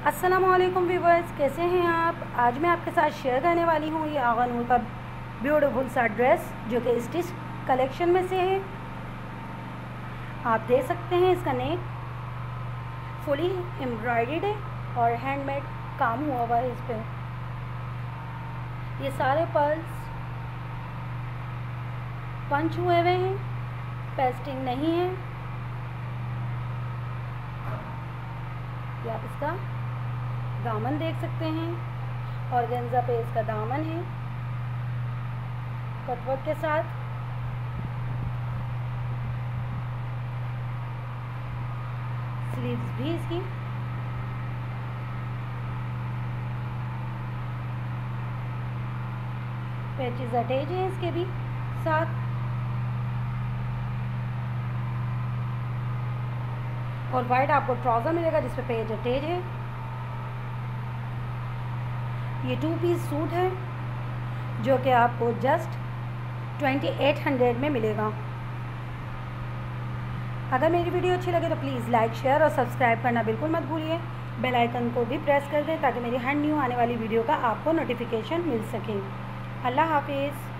अस्सलामुअलैकुम व्यूवर्स, कैसे हैं आप। आज मैं आपके साथ शेयर करने वाली हूँ ये आगा नूर का ब्यूटीफुल सा ड्रेस जो कि स्टिच कलेक्शन में से है। आप देख सकते हैं इसका नेक फुली एम्ब्रॉयडर्ड है और हैंडमेड काम हुआ हुआ है इस पर। ये सारे पर्ल्स पंच हुए हुए हैं, पेस्टिंग नहीं है। ये आप इसका दामन देख सकते हैं, ऑर्गेन्जा पे इसका दामन है कटवर्क के साथ। स्लीव्स भी इसकी पैचेस अटैच हैं इसके भी साथ, और वाइट आपको ट्राउज़र मिलेगा जिस पे पेज अटैच है। ये 2 पीस सूट है जो कि आपको जस्ट 2800 में मिलेगा। अगर मेरी वीडियो अच्छी लगे तो प्लीज़ लाइक, शेयर और सब्सक्राइब करना बिल्कुल मत भूलिए। बेल आइकन को भी प्रेस कर दें ताकि मेरी हर न्यू आने वाली वीडियो का आपको नोटिफिकेशन मिल सके। अल्लाह हाफिज़।